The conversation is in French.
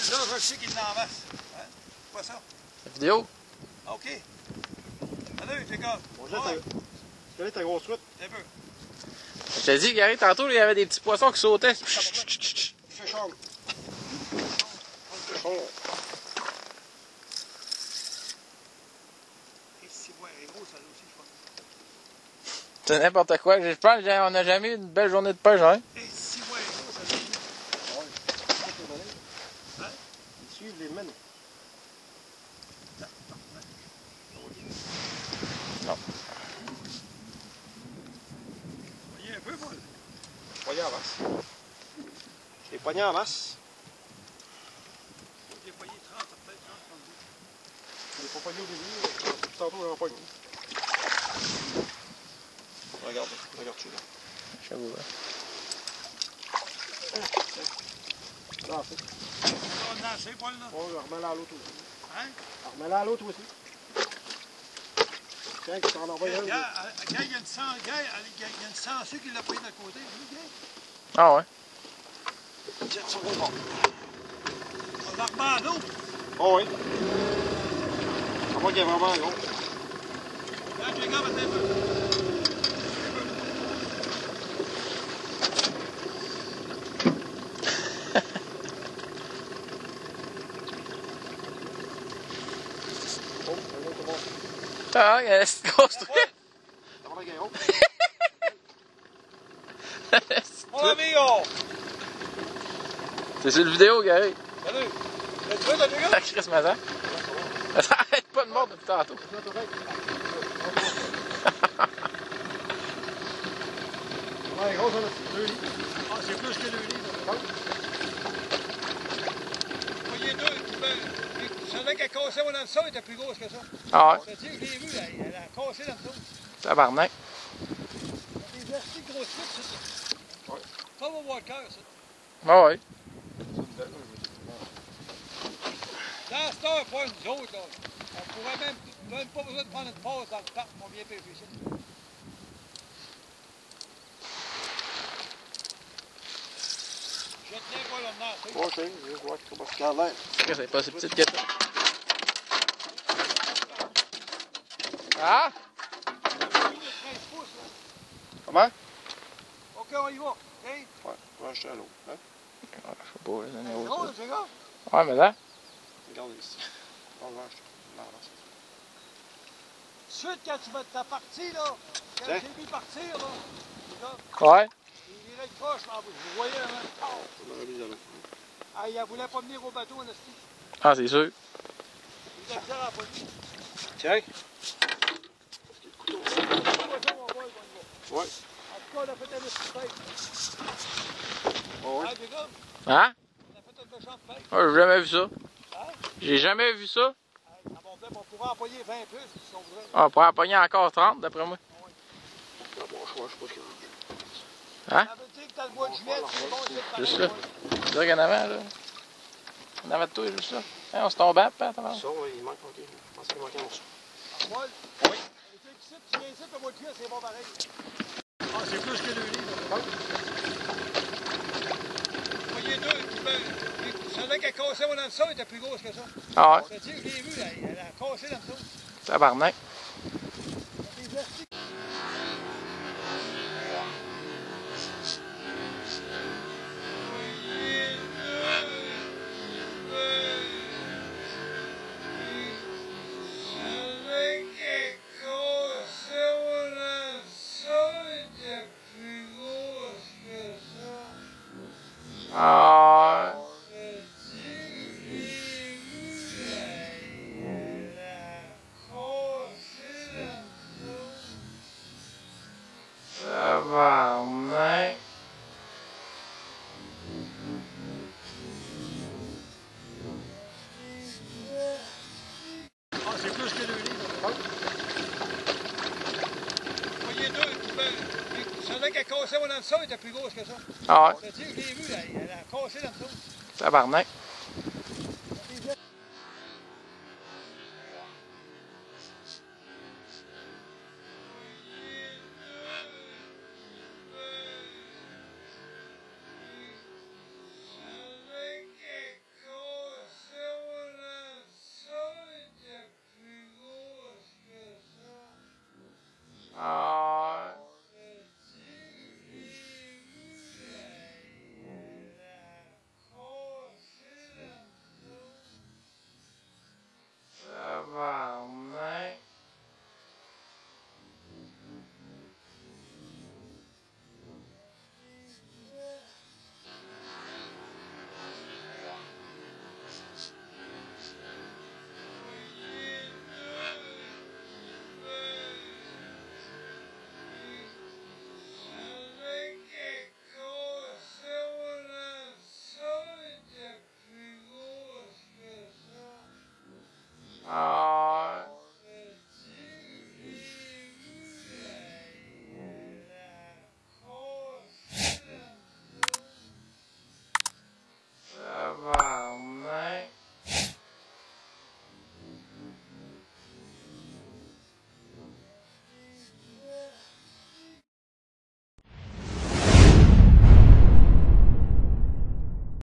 je sais qu'il en masse. Hein? Pas ça. La vidéo? OK. Salut, les gars. Bonjour, quelle est ta grosse truite? Un peu. Je t'ai dit, Gary, tantôt, il y avait des petits poissons qui sautaient. Fais chambre. Fais chambre. Et si, ouais, gros, ça aussi, je pense. C'est n'importe quoi. Je pense qu'on n'a jamais eu une belle journée de pêche, hein? Et si, ouais, gros, ça aussi. Ouais. Hein? Ils suivent les mènes. Non. Voyez un peu, Paul. Poignée en masse. Je l'ai poigné en masse. J'ai payé 30, peut-être 30, 32. Je l'ai pas poigné au début. Tantôt, j'en poigné. Regarde-tu là. J'avoue, ouais. Là, c'est. On a assez, Paul, là. On remets-la à l'autre aussi. Hein? Remets-la à l'autre aussi. Tiens, tu t'en envoies un. Il y a une sangsue qui l'a pris de côté. Ah ouais? Tiens, sur le bord. On la remet à l'eau. Oh oui. Je crois qu'il y a vraiment un gros. Là, les gars, maintenant, un peu. Oh, un autre bon. Ah, il y a une petite grosse truite. Ça va la gueule. Mon amigo! C'est sur le vidéo, Gary. Salut! Tu veux, t'as Ah, Chris Mazan. Ça arrête pas de mordre depuis tantôt. Ouais, gros, ça a 2 litres. Ah, c'est plus que 2 livres. Voyez deux, je savais qu'elle cassait mon hameçon, elle était plus grosse que ça. Ah ouais? Je te dis, je l'ai vu, elle a cassé l'hameçon. Tabarnak. Des vertis grosses truites, ça. Ouais. Pas mon walker, ça. Ah ouais. Dans ce temps, pas nous autres, là. On pourrait même pas besoin de prendre une pause dans le parc, on vient pêcher ici. Je tiens pas là dedans, Ok, je vois qu'il faut pas se garder l'air. C'est pas si petit que ça. Ah? Comment? OK, on y va. OK? Ouais, je vais acheter à l'eau. Hein? Je sais pas, les années C'est drôle, autres. c'est gars. Ouais, mais là. Regarde ici. On va acheter. Non, non, Suite, quand tu vas ta partie, là, quand Tiens. j'ai vu partir, là, les gars, Ouais. il irait de croche, là, vous voyez, là, on aurait mis à l'eau. ah, il ne voulait pas venir au bateau, en esti. Ah, c'est sûr. Il était bizarre à la poignée. Tiens. On va, on va. Ouais. En tout cas, on a fait un petit fête. Oh, ouais. Ah, les gars, Hein? on a fait une méchante fête. Ah, j'ai jamais vu ça. Hein? J'ai jamais vu ça. Ça montait, on pourrait employer 20 plus, si on voudrait. Ah, on pourrait en pogner encore 30, d'après moi. Ah, bon, je sais pas ce qu'il y Hein? Ça veut dire que t'as le mois de juillet, c'est bon, c'est Juste là. C'est vrai qu'en avant, là. En avant de toi, juste là. Hein, on se tombe à pas, t'as Ça, ouais, il manque, ok. Je pense qu'il manquait un morceau. Paul? Oui. Tu viens ici, le mois de juillet, c'est bon pareil. Ah, c'est plus que 2 livres. Vous voyez deux, je savais qu'elle cassait mon hameçon, elle était plus grosse que ça. Ah ouais. Je te dis, je l'ai vu, elle a cassé l'hameçon. Tabarnak. Des vertis. Ah. Tabarnak. Ah, c'est plus que 2 livres. Vous voyez deux, je savais qu'elle cassait mon hameçon, elle était plus grosse que ça. Ah ouais. Je te dis, je l'ai vu, elle a cassé l'hameçon. Tabarnak.